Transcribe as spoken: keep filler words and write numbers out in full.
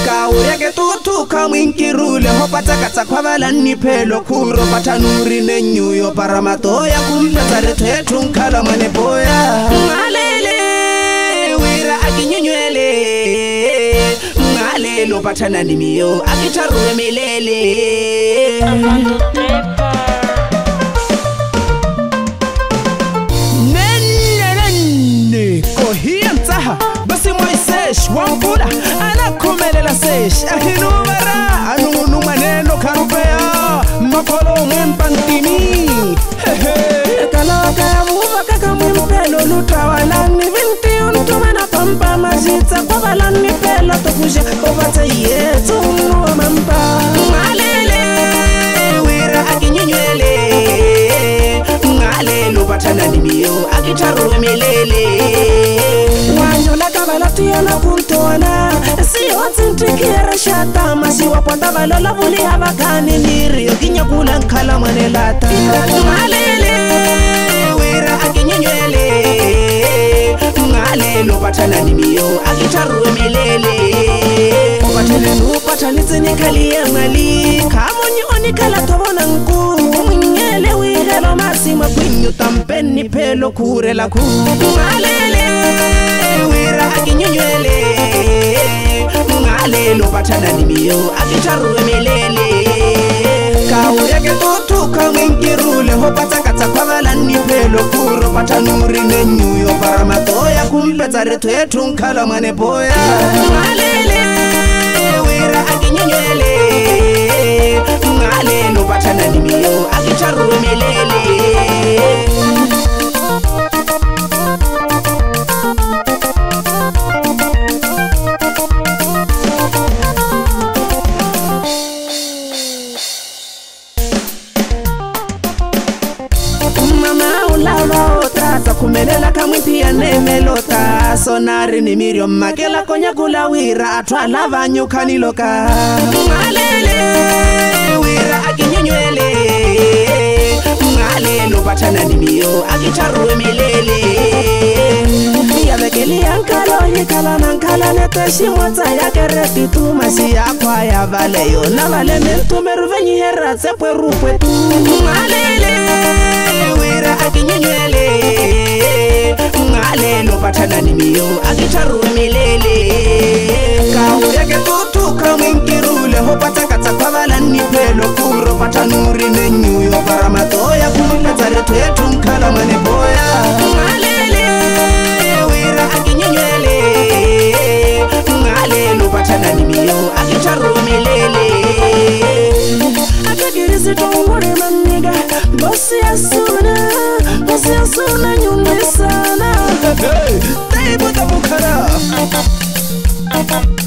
Kaure ke tutu kamwinkirule hopata kata kwa balani pelo kuro patanuri nenyuyo paramatoya kumpeza retwetu nkala maneboya ngalele wira akinyenywele ngalelo patana nimiyo akitaruwe milele nene kohia mtaha basi moisesh wampula anakumelela sesh ahinumara anunu maneno karupea makolo mwempantini kaloka muva kaka mwempelo lutawalani vinti untumana pampa mazita kwa balani pelo tokusha kovata yetu unuwa mampa ngalele wira akinyenywele ngalelo patana nimiyo akitaruwe milele wanyola kabalatiya na kuntoana siyo tsintikira shata masiwa pota balola vuli habakani niriyo kinyakula nkala manelata ngalele wira akinyenywele ngalelo patana nimiyo akitaruwe milele upatele nupatalitse nikaliya mali kamonyi onikala tobona nku mwinyele wihelo masima kwinyu tampeni pelo kurela ku ngalele wira akinyenywele ngalelo patana nimiyo akitaruwe milele kaure ke tutu kamwinkirule hopata kata kwa balani pelo kuro patanuri nenyuyo paramatoya kumpeza retwetu nkala maneboya ngalele wira akinyenywele ngalelo patana nimiyo akitaruwe milele kumelela kamwimpia nemelota sonari ni mirio makela konya kula wira atwala vanyukaniloka ngalele wira akinyenywele ngalelo patana nimiyo akitaruwe milele yavekeli yankalo yikala nankala neteshimwata yakereti tumasi yakwa ya valeyo na vale mentumeruvenyi hera tsepwe rupwe tu ngalele wira akinyenywele ngalelo patana nimiyo akitaruwe milele kaure ke tutu kamwinkirule hopata kata kwa balani pelo kuro patanuri nenyuyo paramatoya kumpeza retwetu nkala maneboya ngalele wira akinyenywele ngalelo patana nimiyo akitaruwe milele akagirisi tungure maniga bosi asuna bosi asuna nyumbe sana hey, hey, hey, hey, hey, hey, hey, hey, hey, hey, hey,